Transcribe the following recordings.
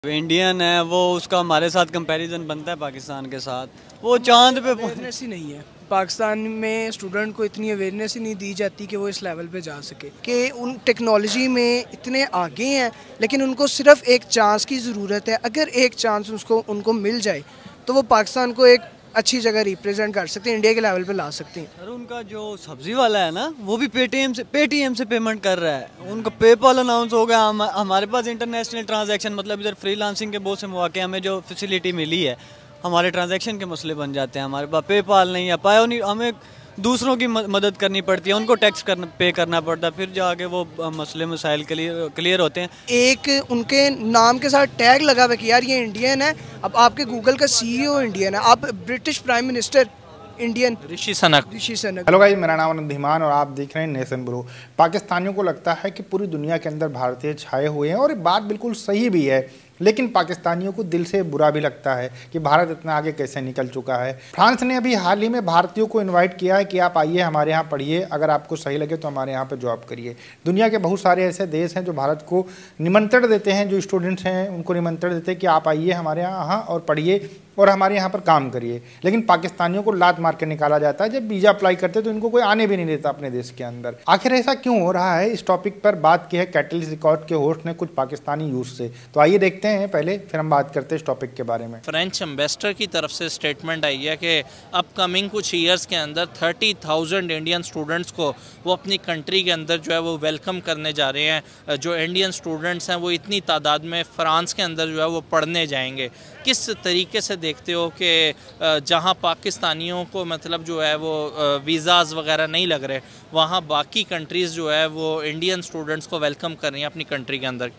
Indian है वो, उसका हमारे साथ कंपैरिजन बनता है पाकिस्तान के साथ। वो चांद पे अवेयरनेस ही नहीं है। पाकिस्तान में स्टूडेंट को इतनी अवेयरनेस ही नहीं दी जाती कि वो इस लेवल पे जा सके, कि उन टेक्नोलॉजी में इतने आगे हैं, लेकिन उनको सिर्फ एक चांस की ज़रूरत है। अगर एक चांस उनको मिल जाए तो वो पाकिस्तान को एक अच्छी जगह रिप्रेजेंट कर सकते हैं, इंडिया के लेवल पे ला सकते हैं। सर उनका जो सब्जी वाला है ना, वो भी पेटीएम से पेमेंट कर रहा है। उनका पेपॉल अनाउंस हो गया। हमारे पास इंटरनेशनल ट्रांजैक्शन, मतलब इधर फ्रीलांसिंग के बहुत से मौके हमें जो फैसिलिटी मिली है, हमारे ट्रांजैक्शन के मसले बन जाते हैं। हमारे पास पेपॉल नहीं है, पायोनियर, हमें दूसरों की मदद करनी पड़ती है, उनको टैक्स पे करना पड़ता है, फिर जाके वो मसले मसाइल क्लियर होते हैं। एक उनके नाम के साथ टैग लगा हुआ कि यार ये इंडियन है। अब आपके गूगल का सीईओ इंडियन है, आप British prime minister Indian, Rishi Sunak. Hello guys, मेरा नाम है धीमान और आप देख रहे हैं नेशन ब्रो। पाकिस्तानियों को लगता है कि पूरी दुनिया के अंदर भारतीय छाए हुए हैं, और ये बात बिल्कुल सही भी है, लेकिन पाकिस्तानियों को दिल से बुरा भी लगता है कि भारत इतना आगे कैसे निकल चुका है। फ्रांस ने अभी हाल ही में भारतीयों को इनवाइट किया है कि आप आइए हमारे यहाँ पढ़िए, अगर आपको सही लगे तो हमारे यहाँ पे जॉब करिए। दुनिया के बहुत सारे ऐसे देश हैं जो भारत को निमंत्रण देते हैं, जो स्टूडेंट्स हैं उनको निमंत्रण देते हैं कि आप आइए हमारे यहाँ और पढ़िए और हमारे यहाँ पर काम करिए। लेकिन पाकिस्तानियों को लात मार के निकाला जाता है। जब वीज़ा अप्लाई करते तो इनको कोई आने भी नहीं देता अपने देश के अंदर। आखिर ऐसा क्यों हो रहा है, इस टॉपिक पर बात की है कैटलिस्ट रिकॉर्ड के होस्ट ने कुछ पाकिस्तानी यूथ से। तो आइए देखते हैं पहले, फिर हम बात करते हैं इस टॉपिक के बारे में। फ्रेंच एम्बेसडर की तरफ से स्टेटमेंट आई है कि अपकमिंग कुछ ईयर्स के अंदर 30,000 इंडियन स्टूडेंट्स को वो अपनी कंट्री के अंदर जो है वो वेलकम करने जा रहे हैं। जो इंडियन स्टूडेंट्स हैं वो इतनी तादाद में फ्रांस के अंदर जो है वो पढ़ने जाएंगे। किस तरीके से देखते हो कि जहां पाकिस्तानियों को मतलब जो है वो वीज़ाज़ वगैरह नहीं लग रहे, वहां बाकी कंट्रीज़ जो है वो इंडियन स्टूडेंट्स को वेलकम कर रही हैं अपनी कंट्री के अंदर?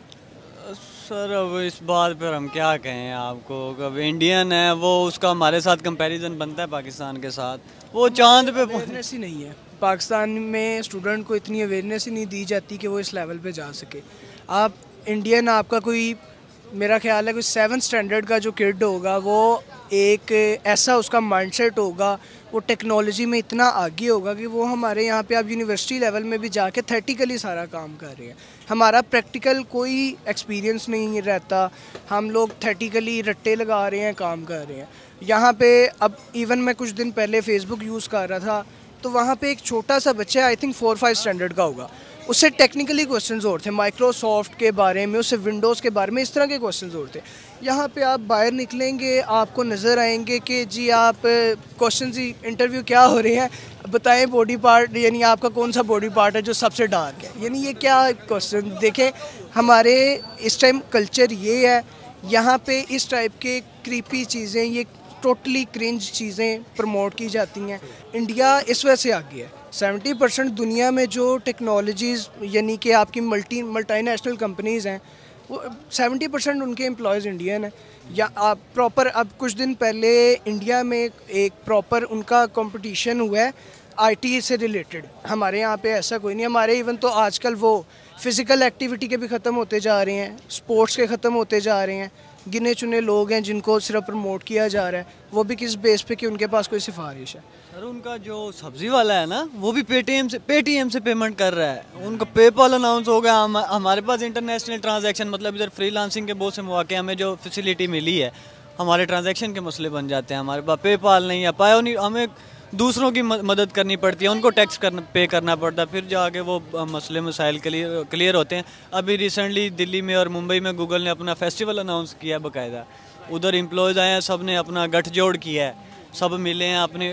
सर अब इस बात पर हम क्या कहें आपको, अब इंडियन है वो, उसका हमारे साथ कंपैरिजन बनता है पाकिस्तान के साथ। वो चांद पे अवेयरनेस ही नहीं है। पाकिस्तान में स्टूडेंट को इतनी अवेयरनेस ही नहीं दी जाती कि वो इस लेवल पे जा सके। आप इंडियन, आपका कोई, मेरा ख्याल है कोई 7th स्टैंडर्ड का जो किड होगा, वो एक ऐसा उसका माइंडसेट होगा, वो टेक्नोलॉजी में इतना आगे होगा कि वो हमारे यहाँ पे आप यूनिवर्सिटी लेवल में भी जाके थेटिकली सारा काम कर रहे हैं। हमारा प्रैक्टिकल कोई एक्सपीरियंस नहीं रहता, हम लोग थेटिकली रट्टे लगा रहे हैं, काम कर रहे हैं यहाँ पे। अब इवन मैं कुछ दिन पहले फेसबुक यूज़ कर रहा था, तो वहाँ पे एक छोटा सा बच्चा, आई थिंक 4-5 स्टैंडर्ड का होगा, उससे टेक्निकली क्वेश्चंस और थे, माइक्रोसॉफ्ट के बारे में, उससे विंडोज़ के बारे में, इस तरह के क्वेश्चंस और थे। यहाँ पे आप बाहर निकलेंगे, आपको नज़र आएंगे कि जी आप क्वेश्चंस ही, इंटरव्यू क्या हो रहे हैं, बताएं बॉडी पार्ट, यानी आपका कौन सा बॉडी पार्ट है जो सबसे डार्क है। यानी ये क्या क्वेश्चन। देखें हमारे इस टाइम कल्चर ये है, यहाँ पे इस टाइप के क्रीपी चीज़ें, ये टोटली क्रिंज चीज़ें प्रमोट की जाती हैं। इंडिया इस वजह से आगे है। 70% दुनिया में जो टेक्नोलॉजीज़, यानी कि आपकी मल्टीनेशनल कंपनीज़ हैं, वो 70% उनके एम्प्लॉयज़ इंडियन हैं। या आप प्रॉपर, अब कुछ दिन पहले इंडिया में एक प्रॉपर उनका कंपटीशन हुआ है आईटी से रिलेटेड। हमारे यहाँ पे ऐसा कोई नहीं। हमारे इवन तो आजकल वो फिज़िकल एक्टिविटी के भी ख़त्म होते जा रहे हैं, स्पोर्ट्स के ख़त्म होते जा रहे हैं। गिने चुने लोग हैं जिनको सिर्फ प्रमोट किया जा रहा है, वो भी किस बेस पे कि उनके पास कोई सिफारिश है। सर उनका जो सब्जी वाला है ना, वो भी पेटीएम से पेमेंट कर रहा है। उनका पेपॉल अनाउंस हो गया। हमारे पास इंटरनेशनल ट्रांजैक्शन, मतलब इधर फ्रीलांसिंग के बहुत से मौके हमें जो फैसिलिटी मिली है, हमारे ट्रांजैक्शन के मसले बन जाते हैं। हमारे पास पेपॉल नहीं है, पायोनियर, हमें दूसरों की मदद करनी पड़ती है, उनको टैक्स पे करना पड़ता है, फिर जाके वो मसले मसाइल क्लियर होते हैं। अभी रिसेंटली दिल्ली में और मुंबई में गूगल ने अपना फेस्टिवल अनाउंस किया बाकायदा। उधर एम्प्लॉयज़ आए हैं, सब ने अपना गठजोड़ किया है, सब मिले हैं, अपने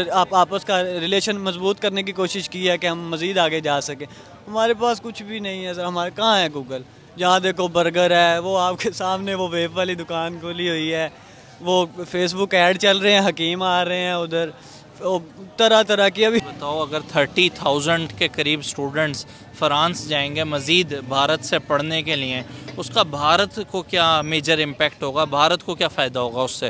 आपस का रिलेशन मजबूत करने की कोशिश की है कि हम मज़ीद आगे जा सकें। हमारे पास कुछ भी नहीं है सर। हमारे कहाँ है गूगल? जहाँ देखो बर्गर है, वो आपके सामने वो वेब वाली दुकान खोली हुई है, वो फेसबुक ऐड चल रहे हैं, हकीम आ रहे हैं उधर, तरह तरह की। अभी बताओ, अगर 30,000 के करीब स्टूडेंट्स फ्रांस जाएंगे मज़ीद भारत से पढ़ने के लिए, उसका भारत को क्या मेजर इम्पैक्ट होगा, भारत को क्या फ़ायदा होगा उससे?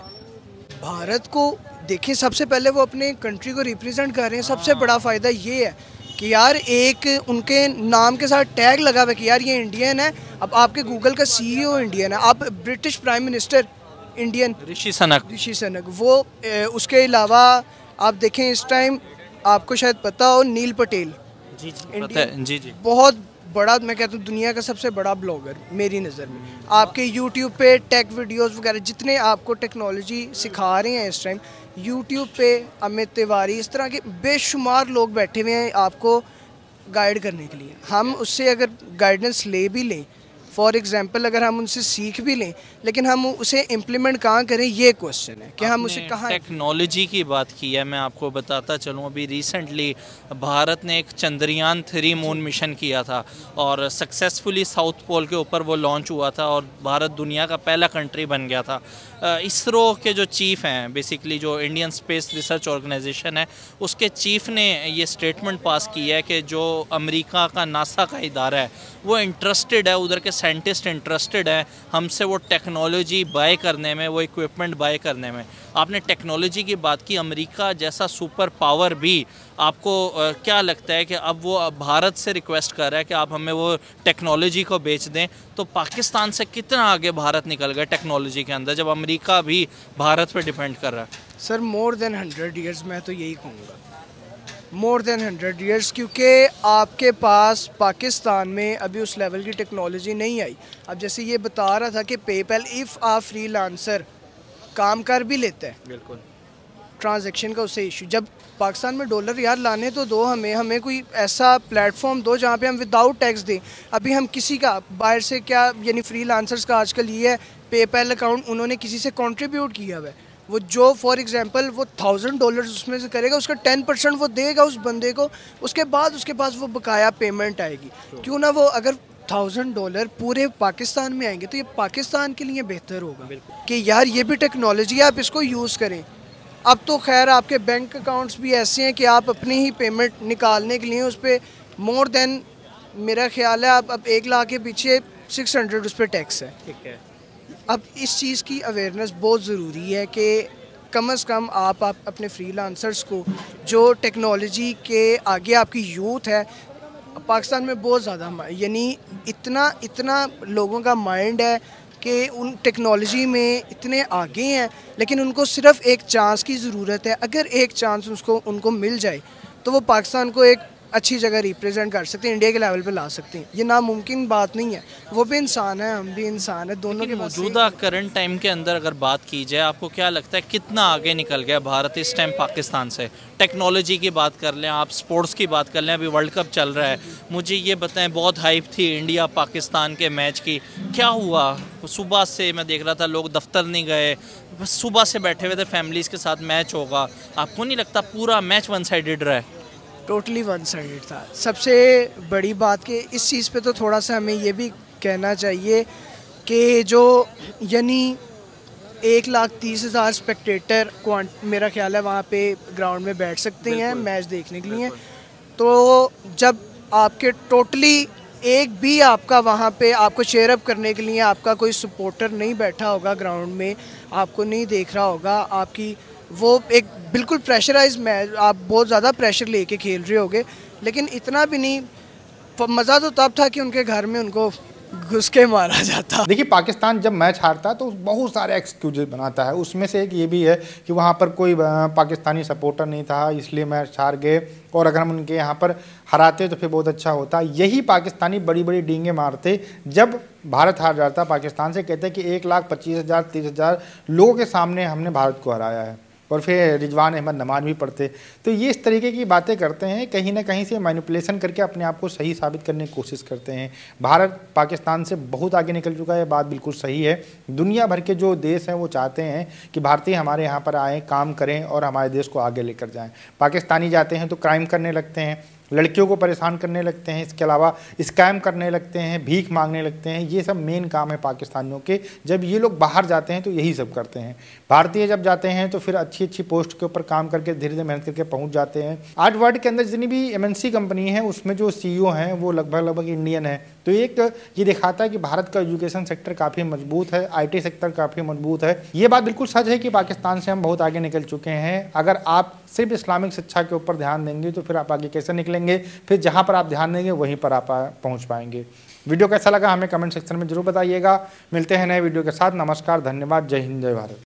भारत को देखिए, सबसे पहले वो अपने कंट्री को रिप्रेजेंट कर रहे हैं। सबसे बड़ा फ़ायदा ये है कि यार एक उनके नाम के साथ टैग लगा हुआ है कि यार ये इंडियन है। अब आपके गूगल का सीईओ इंडियन है, आप British prime minister Indian, Rishi Sunak. वो उसके अलावा आप देखें इस टाइम, आपको शायद पता हो, नील पटेल, जी, पता है, जी। बहुत बड़ा, मैं कहता हूँ दुनिया का सबसे बड़ा ब्लॉगर मेरी नज़र में। आपके यूट्यूब पे टेक वीडियोस वगैरह जितने आपको टेक्नोलॉजी सिखा रहे हैं इस टाइम, यूट्यूब पे अमित तिवारी, इस तरह के बेशुमार लोग बैठे हुए हैं आपको गाइड करने के लिए। हम उससे अगर गाइडेंस ले भी लें, फॉर एग्जांपल अगर हम उनसे सीख भी लें, लेकिन हम उसे इम्प्लीमेंट कहाँ करें, ये क्वेश्चन है कि हम उसे कहाँ। टेक्नोलॉजी की बात की है, मैं आपको बताता चलूँ, अभी रिसेंटली भारत ने एक चंद्रयान 3 मून मिशन किया था और सक्सेसफुली साउथ पोल के ऊपर वो लॉन्च हुआ था और भारत दुनिया का पहला कंट्री बन गया था। इसरो के जो चीफ़ हैं, बेसिकली जो इंडियन स्पेस रिसर्च ऑर्गेनाइजेशन है, उसके चीफ़ ने ये स्टेटमेंट पास की है कि जो अमेरिका का नासा का इदारा है वो इंटरेस्टेड है, उधर के साइंटिस्ट इंटरेस्टेड है हमसे वो टेक्नोलॉजी बाय करने में, वो इक्विपमेंट बाय करने में। आपने टेक्नोलॉजी की बात की, अमेरिका जैसा सुपर पावर भी आपको क्या लगता है कि अब वो भारत से रिक्वेस्ट कर रहा है कि आप हमें वो टेक्नोलॉजी को बेच दें, तो पाकिस्तान से कितना आगे भारत निकल गया टेक्नोलॉजी के अंदर, जब अमेरिका भी भारत पे डिपेंड कर रहा है? सर मोर देन 100 ईयर्स, मैं तो यही कहूँगा मोर देन 100 ईयर्स, क्योंकि आपके पास पाकिस्तान में अभी उस लेवल की टेक्नोलॉजी नहीं आई। अब जैसे ये बता रहा था कि पेपैल इफ़ आ फ्रीलांसर काम कर भी लेता है, बिल्कुल ट्रांजैक्शन का उससे इशू, जब पाकिस्तान में डॉलर यार लाने तो दो, हमें कोई ऐसा प्लेटफॉर्म दो जहाँ पे हम विदाउट टैक्स दें। अभी हम किसी का बाहर से क्या, यानी फ्रीलांसर्स का आजकल ये है, पेपैल अकाउंट उन्होंने किसी से कंट्रीब्यूट किया हुआ है, वो जो फॉर एग्जांपल वो $1000 उसमें से करेगा, उसका 10% वो देगा उस बंदे को, उसके बाद उसके पास वो बकाया पेमेंट आएगी। क्यों ना वो अगर $1000 पूरे पाकिस्तान में आएंगे तो ये पाकिस्तान के लिए बेहतर होगा कि यार ये भी टेक्नोलॉजी है, आप इसको यूज़ करें। अब तो खैर आपके बैंक अकाउंट्स भी ऐसे हैं कि आप अपनी ही पेमेंट निकालने के लिए उस पर मोर देन, मेरा ख्याल है आप अब 1 लाख के पीछे 600 उस पर टैक्स है। ठीक है, अब इस चीज़ की अवेयरनेस बहुत ज़रूरी है कि कम से कम आप अपने फ्रीलांसर्स को, जो टेक्नोलॉजी के आगे आपकी यूथ है पाकिस्तान में बहुत ज़्यादा, यानी इतना लोगों का माइंड है कि उन टेक्नोलॉजी में इतने आगे हैं, लेकिन उनको सिर्फ एक चांस की ज़रूरत है। अगर एक चांस उनको मिल जाए तो वो पाकिस्तान को एक अच्छी जगह रिप्रेजेंट कर सकते हैं, इंडिया के लेवल पे ला सकते हैं। ये नामुमकिन बात नहीं है, वो भी इंसान है, हम भी इंसान है, दोनों के मौजूदा करंट टाइम के अंदर अगर बात की जाए, आपको क्या लगता है कितना आगे निकल गया भारत इस टाइम पाकिस्तान से? टेक्नोलॉजी की बात कर लें, आप स्पोर्ट्स की बात कर लें, अभी वर्ल्ड कप चल रहा है, मुझे ये बताएं, बहुत हाइप थी इंडिया पाकिस्तान के मैच की, क्या हुआ? सुबह से मैं देख रहा था लोग दफ्तर नहीं गए, बस सुबह से बैठे हुए थे फैमिलीज़ के साथ, मैच होगा। आपको नहीं लगता पूरा मैच वन साइडेड रहा है? टोटली वन साइडेड था। सबसे बड़ी बात कि इस चीज़ पे तो थोड़ा सा हमें ये भी कहना चाहिए कि जो यानी 1,30,000 स्पेक्टेटर मेरा ख्याल है वहाँ पे ग्राउंड में बैठ सकते हैं मैच देखने के लिए। तो जब आपके टोटली एक भी आपका वहाँ पे आपको चेयर अप करने के लिए आपका कोई सपोर्टर नहीं बैठा होगा ग्राउंड में, आपको नहीं देख रहा होगा, आपकी वो एक बिल्कुल प्रेशराइज मैच, आप बहुत ज़्यादा प्रेशर लेके खेल रहे होगे, लेकिन इतना भी नहीं। मज़ा तो तब था कि उनके घर में उनको घुस के मारा जाता। देखिए, पाकिस्तान जब मैच हारता है तो बहुत सारे एक्सक्यूजेज बनाता है, उसमें से एक ये भी है कि वहाँ पर कोई पाकिस्तानी सपोर्टर नहीं था इसलिए मैच हार गए, और अगर हम उनके यहाँ पर हराते तो फिर बहुत अच्छा होता। यही पाकिस्तानी बड़ी बड़ी डींगे मारते जब भारत हार जाता पाकिस्तान से, कहते कि 1,25,000 30,000 लोगों के सामने हमने भारत को हराया है, और फिर रिजवान अहमद नमाज भी पढ़ते। तो ये इस तरीके की बातें करते हैं, कहीं ना कहीं से मैनिपुलेशन करके अपने आप को सही साबित करने की कोशिश करते हैं। भारत पाकिस्तान से बहुत आगे निकल चुका है, बात बिल्कुल सही है। दुनिया भर के जो देश हैं वो चाहते हैं कि भारतीय हमारे यहाँ पर आएँ, काम करें और हमारे देश को आगे लेकर जाएँ। पाकिस्तानी जाते हैं तो क्राइम करने लगते हैं, लड़कियों को परेशान करने लगते हैं, इसके अलावा स्कैम करने लगते हैं, भीख मांगने लगते हैं। ये सब मेन काम है पाकिस्तानियों के। जब ये लोग बाहर जाते हैं तो यही सब करते हैं। भारतीय जब जाते हैं तो फिर अच्छी अच्छी पोस्ट के ऊपर काम करके धीरे धीरे मेहनत करके पहुंच जाते हैं। आज वर्ल्ड के अंदर जितनी भी MNC कंपनी है उसमें जो CEO हैं वो लगभग इंडियन है। तो एक ये दिखाता है कि भारत का एजुकेशन सेक्टर काफ़ी मजबूत है, IT सेक्टर काफ़ी मजबूत है। ये बात बिल्कुल सच है कि पाकिस्तान से हम बहुत आगे निकल चुके हैं। अगर आप सिर्फ इस्लामिक शिक्षा के ऊपर ध्यान देंगे तो फिर आप आगे कैसे निकलेंगे? फिर जहाँ पर आप ध्यान देंगे वहीं पर आप पहुँच पाएंगे। वीडियो कैसा लगा हमें कमेंट सेक्शन में जरूर बताइएगा। मिलते हैं नए वीडियो के साथ। नमस्कार, धन्यवाद, जय हिंद, जय भारत।